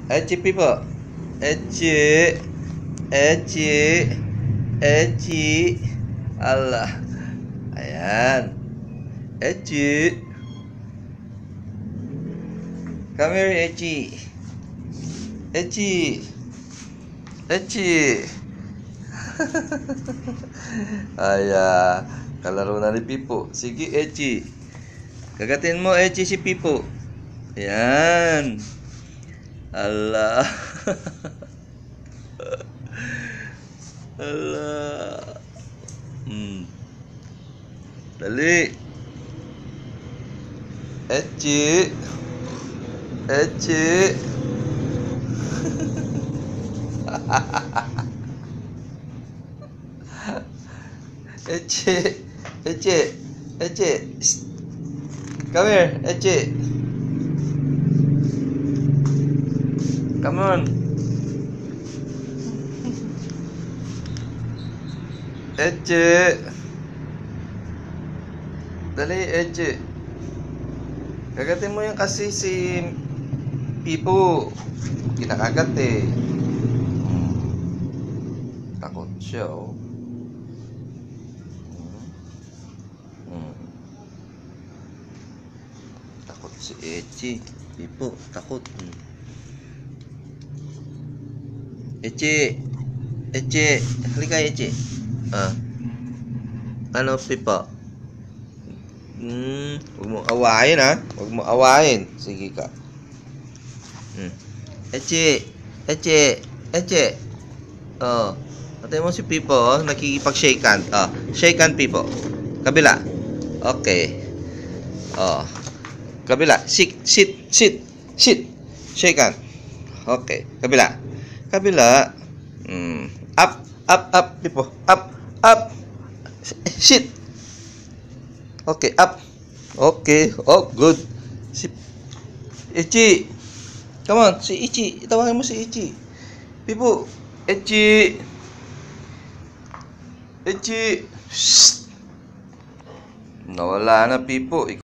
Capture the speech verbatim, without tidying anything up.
Eci, Pipo. Eci. Eci. Eci. Allah. Ayan. Eci. Come here, Eci. Eci. Eci. Ayan. Kalaro na ni Pipo. Sige, Eci. Kagatin mo, Eci, si Pipo. Ayan. Allah. Allah. Hmm. Dali. Eci. Eci. Eci. Eci. Eci. Come here, Eci. Come on. Eci. Dali, Eci. Kagatin mo yung kasi si Pipo. Kinakagat eh. Hmm. Takot siya oh. Hmm. Takot si Eci. Pipo, takot. Hmm. Eci. Eci. Halika, Eci. Ah. Ano, Pipo? Hmm. Huwag mo awayin, ha? Huwag mo awayin. Sige ka. Hmm. Eci. Eci. Eci. Oh. Patay mo si Pipo, oh. Nakikipag-shake hand. Oh. Shake hand, Pipo. Kabila. Okay. Oh. Kabila. Sit. Sit. Sit. Sit. Shake hand. Okay. Kabila. Kabila. Hmm. Up. Up. Up, Pipo. Up. Up. Sit. Okay. Up. Okay. Oh, good. Si Ichi. Come on. Si Ichi. Tawagin mo si Ichi. Pipo. Ichi. Ichi. Shh. Nawala na, Pipo.